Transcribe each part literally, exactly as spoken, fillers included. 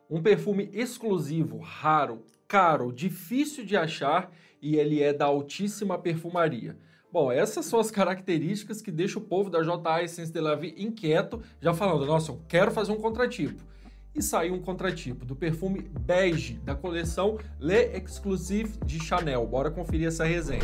Um perfume exclusivo, raro, caro, difícil de achar e ele é da altíssima perfumaria. Bom, essas são as características que deixam o povo da J A Essence de la Vie inquieto, já falando, nossa, eu quero fazer um contratipo. E saiu um contratipo do perfume Beige, da coleção Le Exclusive de Chanel. Bora conferir essa resenha.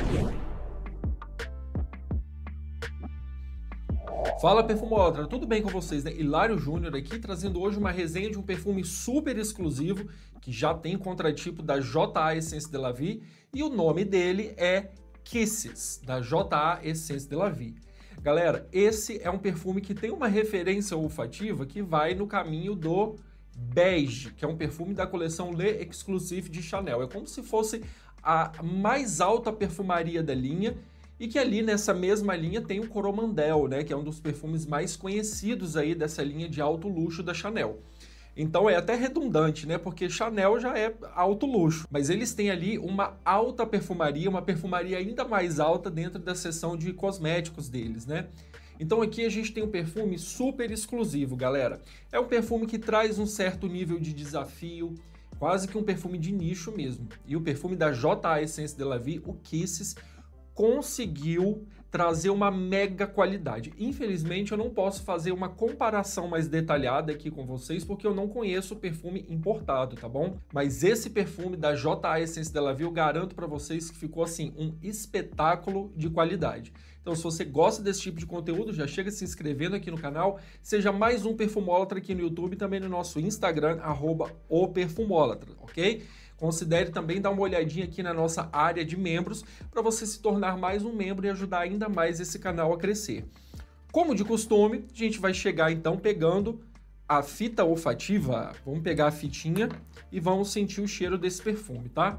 Fala, perfumólatra, tudo bem com vocês, né? Hilário Júnior aqui, trazendo hoje uma resenha de um perfume super exclusivo, que já tem contratipo da J A Essence de la Vie, e o nome dele é Kisses, da J A Essence de la Vie. Galera, esse é um perfume que tem uma referência olfativa que vai no caminho do Beige, que é um perfume da coleção Le Exclusive de Chanel. É como se fosse a mais alta perfumaria da linha, e que ali nessa mesma linha tem o Coromandel, né, que é um dos perfumes mais conhecidos aí dessa linha de alto luxo da Chanel. Então é até redundante, né, porque Chanel já é alto luxo, mas eles têm ali uma alta perfumaria, uma perfumaria ainda mais alta dentro da seção de cosméticos deles, né. Então aqui a gente tem um perfume super exclusivo, galera. É um perfume que traz um certo nível de desafio, quase que um perfume de nicho mesmo. E o perfume da J A Essence de la Vie, o Kisses, conseguiu trazer uma mega qualidade. Infelizmente, eu não posso fazer uma comparação mais detalhada aqui com vocês, porque eu não conheço o perfume importado, tá bom? Mas esse perfume da J A Essence de la Vie, eu garanto para vocês que ficou, assim, um espetáculo de qualidade. Então, se você gosta desse tipo de conteúdo, já chega se inscrevendo aqui no canal, seja mais um perfumólatra aqui no YouTube e também no nosso Instagram, arroba o perfumólatra, ok? Considere também dar uma olhadinha aqui na nossa área de membros para você se tornar mais um membro e ajudar ainda mais esse canal a crescer. Como de costume, a gente vai chegar então pegando a fita olfativa. Vamos pegar a fitinha e vamos sentir o cheiro desse perfume, tá?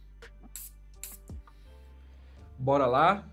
Bora lá.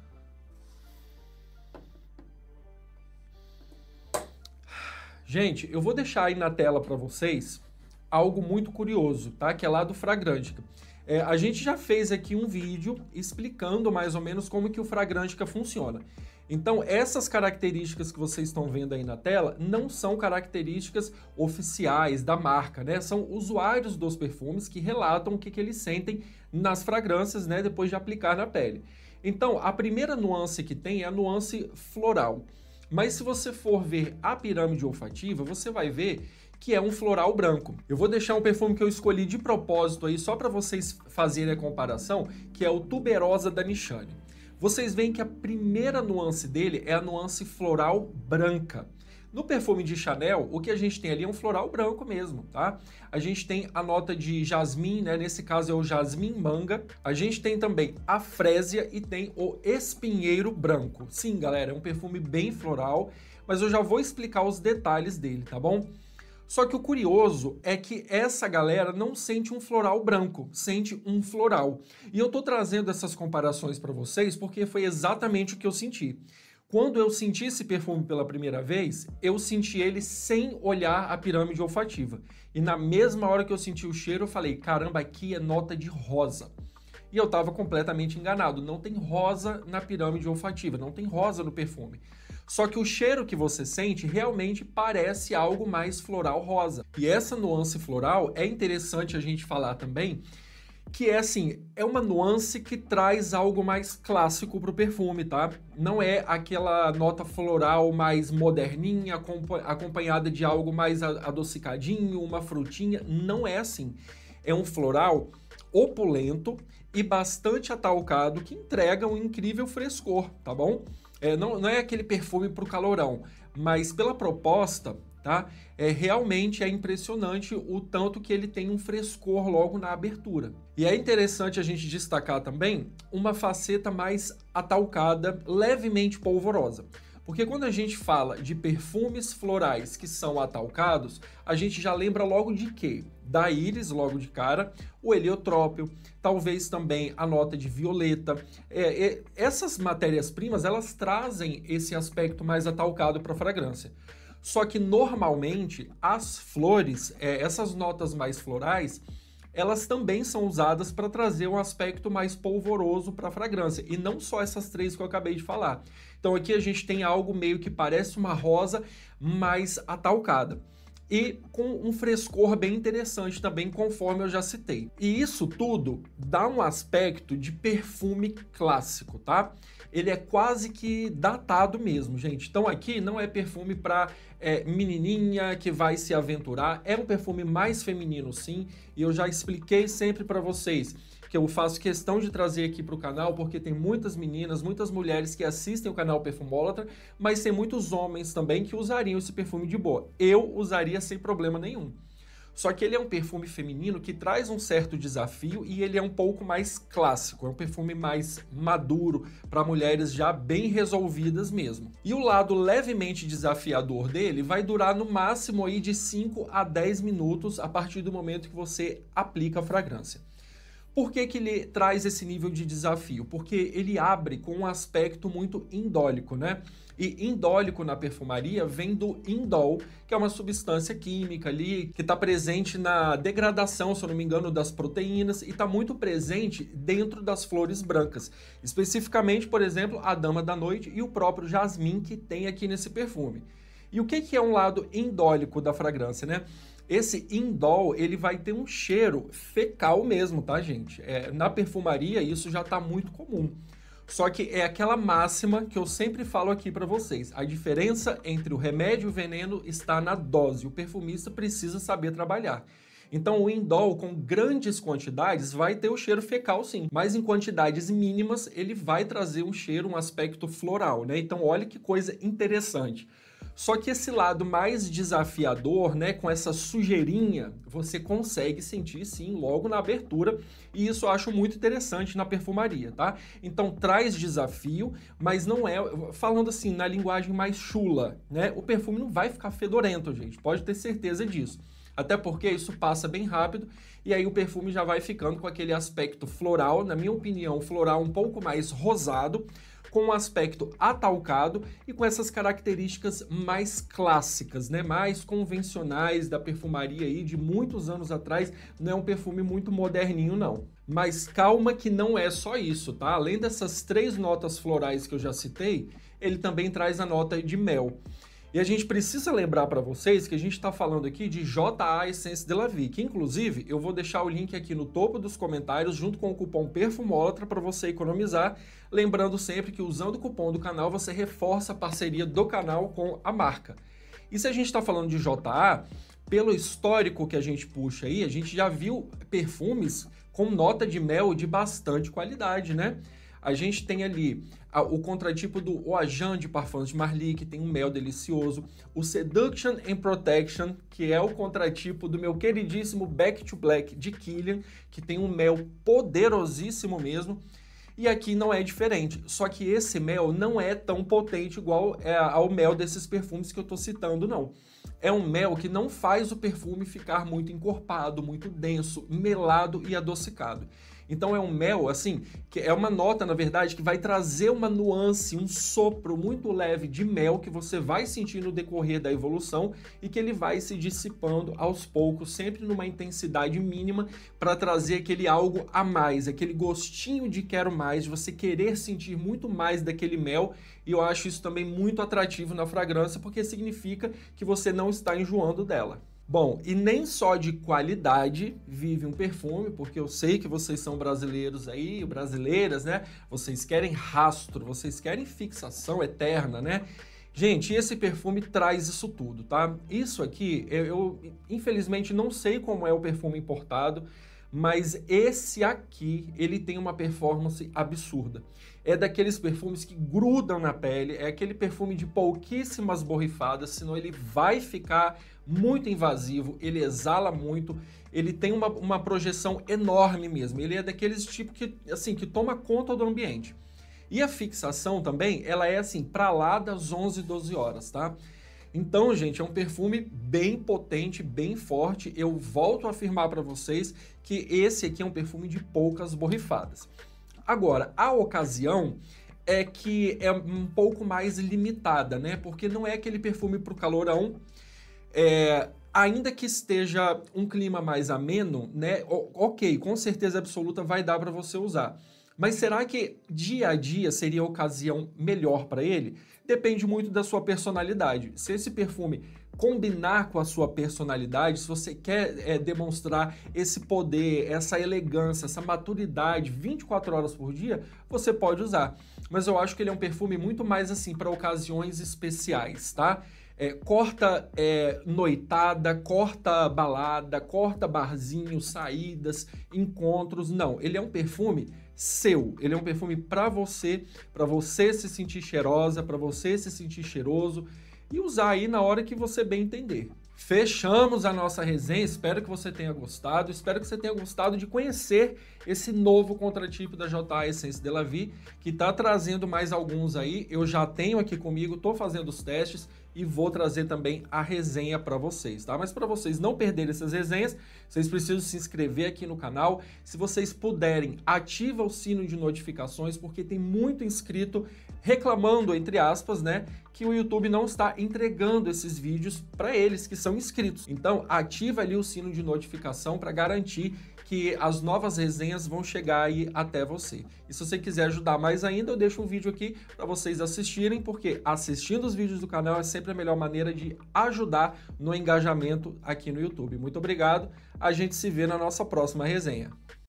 Gente, eu vou deixar aí na tela para vocês algo muito curioso, tá? Que é lá do Fragrantica. É, a gente já fez aqui um vídeo explicando mais ou menos como que o Fragrantica funciona. Então, essas características que vocês estão vendo aí na tela não são características oficiais da marca, né? São usuários dos perfumes que relatam o que, que eles sentem nas fragrâncias, né? Depois de aplicar na pele. Então, a primeira nuance que tem é a nuance floral. Mas se você for ver a pirâmide olfativa, você vai ver que é um floral branco. Eu vou deixar um perfume que eu escolhi de propósito aí, só para vocês fazerem a comparação, que é o Tuberosa da Nichane. Vocês veem que a primeira nuance dele é a nuance floral branca. No perfume de Chanel, o que a gente tem ali é um floral branco mesmo, tá? A gente tem a nota de jasmim, né? Nesse caso é o jasmim manga. A gente tem também a frésia e tem o espinheiro branco. Sim, galera, é um perfume bem floral, mas eu já vou explicar os detalhes dele, tá bom? Só que o curioso é que essa galera não sente um floral branco, sente um floral. E eu tô trazendo essas comparações para vocês porque foi exatamente o que eu senti. Quando eu senti esse perfume pela primeira vez, eu senti ele sem olhar a pirâmide olfativa. E na mesma hora que eu senti o cheiro, eu falei, caramba, aqui é nota de rosa. E eu estava completamente enganado, não tem rosa na pirâmide olfativa, não tem rosa no perfume. Só que o cheiro que você sente realmente parece algo mais floral rosa. E essa nuance floral é interessante a gente falar também, que é assim, é uma nuance que traz algo mais clássico para o perfume, tá? Não é aquela nota floral mais moderninha, acompanhada de algo mais adocicadinho, uma frutinha, não é assim. É um floral opulento e bastante atalcado que entrega um incrível frescor, tá bom? É, não, não é aquele perfume para o calorão, mas pela proposta, tá? É, realmente é impressionante o tanto que ele tem um frescor logo na abertura. E é interessante a gente destacar também uma faceta mais atalcada, levemente polvorosa. Porque quando a gente fala de perfumes florais que são atalcados, a gente já lembra logo de quê? Da íris, logo de cara, o heliotrópio, talvez também a nota de violeta. É, é, essas matérias-primas, elas trazem esse aspecto mais atalcado para a fragrância. Só que normalmente as flores, é, essas notas mais florais, elas também são usadas para trazer um aspecto mais polvoroso para a fragrância, e não só essas três que eu acabei de falar. Então aqui a gente tem algo meio que parece uma rosa mais atalcada. e com um frescor bem interessante também, conforme eu já citei. E isso tudo dá um aspecto de perfume clássico, tá? Ele é quase que datado mesmo, gente. Então aqui não é perfume para é, menininha que vai se aventurar, é um perfume mais feminino sim, e eu já expliquei sempre para vocês que eu faço questão de trazer aqui para o canal, porque tem muitas meninas, muitas mulheres que assistem o canal Perfumólatra, mas tem muitos homens também que usariam esse perfume de boa. Eu usaria sem problema nenhum. Só que ele é um perfume feminino que traz um certo desafio e ele é um pouco mais clássico, é um perfume mais maduro para mulheres já bem resolvidas mesmo. E o lado levemente desafiador dele vai durar no máximo aí de cinco a dez minutos a partir do momento que você aplica a fragrância. Por que que ele traz esse nível de desafio? Porque ele abre com um aspecto muito indólico, né? E indólico na perfumaria vem do indol, que é uma substância química ali que está presente na degradação, se eu não me engano, das proteínas e está muito presente dentro das flores brancas. Especificamente, por exemplo, a Dama da Noite e o próprio jasmim que tem aqui nesse perfume. E o que que é um lado indólico da fragrância, né? Esse indol, ele vai ter um cheiro fecal mesmo, tá, gente? É, na perfumaria, isso já tá muito comum. Só que é aquela máxima que eu sempre falo aqui para vocês. A diferença entre o remédio e o veneno está na dose. O perfumista precisa saber trabalhar. Então, o indol, com grandes quantidades, vai ter o cheiro fecal, sim. Mas em quantidades mínimas, ele vai trazer um cheiro, um aspecto floral, né? Então, olha que coisa interessante. Só que esse lado mais desafiador, né, com essa sujeirinha, você consegue sentir sim logo na abertura, e isso eu acho muito interessante na perfumaria, tá? Então traz desafio, mas não é, falando assim, na linguagem mais chula, né? O perfume não vai ficar fedorento, gente, pode ter certeza disso. Até porque isso passa bem rápido e aí o perfume já vai ficando com aquele aspecto floral, na minha opinião, floral um pouco mais rosado, com um aspecto atalcado e com essas características mais clássicas, né? Mais convencionais da perfumaria aí de muitos anos atrás. Não é um perfume muito moderninho, não. Mas calma que não é só isso, tá? Além dessas três notas florais que eu já citei, ele também traz a nota de mel. E a gente precisa lembrar para vocês que a gente está falando aqui de J A Essence de la Vie, que inclusive eu vou deixar o link aqui no topo dos comentários junto com o cupom Perfumólatra para você economizar. Lembrando sempre que usando o cupom do canal você reforça a parceria do canal com a marca. E se a gente está falando de J A, pelo histórico que a gente puxa aí, a gente já viu perfumes com nota de mel de bastante qualidade, né? A gente tem ali a, o contratipo do Eau Agent de Parfums de Marly, que tem um mel delicioso. O Seduction and Protection, que é o contratipo do meu queridíssimo Back to Black de Kilian, que tem um mel poderosíssimo mesmo. E aqui não é diferente, só que esse mel não é tão potente igual é, ao mel desses perfumes que eu tô citando, não. É um mel que não faz o perfume ficar muito encorpado, muito denso, melado e adocicado. Então é um mel, assim, que é uma nota, na verdade, que vai trazer uma nuance, um sopro muito leve de mel que você vai sentir no decorrer da evolução e que ele vai se dissipando aos poucos, sempre numa intensidade mínima, para trazer aquele algo a mais, aquele gostinho de quero mais, de você querer sentir muito mais daquele mel. E eu acho isso também muito atrativo na fragrância, porque significa que você não está enjoando dela. Bom, e nem só de qualidade vive um perfume, porque eu sei que vocês são brasileiros aí, brasileiras, né? Vocês querem rastro, vocês querem fixação eterna, né? Gente, esse perfume traz isso tudo, tá? Isso aqui, eu, eu infelizmente não sei como é o perfume importado, mas esse aqui, ele tem uma performance absurda. É daqueles perfumes que grudam na pele, é aquele perfume de pouquíssimas borrifadas, senão ele vai ficar muito invasivo, ele exala muito, ele tem uma, uma projeção enorme mesmo, ele é daqueles tipo que, assim, que toma conta do ambiente. E a fixação também, ela é assim, pra lá das onze, doze horas, tá? Então, gente, é um perfume bem potente, bem forte. Eu volto a afirmar para vocês que esse aqui é um perfume de poucas borrifadas. Agora, a ocasião é que é um pouco mais limitada, né? Porque não é aquele perfume para o calorão. É, ainda que esteja um clima mais ameno, né? Ok, com certeza absoluta vai dar para você usar. Mas será que dia a dia seria a ocasião melhor para ele? Depende muito da sua personalidade. Se esse perfume combinar com a sua personalidade, se você quer é, demonstrar esse poder, essa elegância, essa maturidade vinte e quatro horas por dia, você pode usar. Mas eu acho que ele é um perfume muito mais assim para ocasiões especiais, tá? É, corta é, noitada, corta balada, corta barzinho, saídas, encontros. Não, ele é um perfume seu. Ele é um perfume para você, para você se sentir cheirosa, para você se sentir cheiroso e usar aí na hora que você bem entender. Fechamos a nossa resenha, espero que você tenha gostado, espero que você tenha gostado de conhecer esse novo contratipo da J A Essence de la Vie, que está trazendo mais alguns aí, eu já tenho aqui comigo, estou fazendo os testes e vou trazer também a resenha para vocês, tá? Mas para vocês não perderem essas resenhas, vocês precisam se inscrever aqui no canal, se vocês puderem, ativa o sino de notificações, porque tem muito inscrito reclamando, entre aspas, né, que o YouTube não está entregando esses vídeos para eles que são inscritos. Então, ativa ali o sino de notificação para garantir que as novas resenhas vão chegar aí até você. E se você quiser ajudar mais ainda, eu deixo um vídeo aqui para vocês assistirem, porque assistindo os vídeos do canal é sempre a melhor maneira de ajudar no engajamento aqui no YouTube. Muito obrigado, a gente se vê na nossa próxima resenha.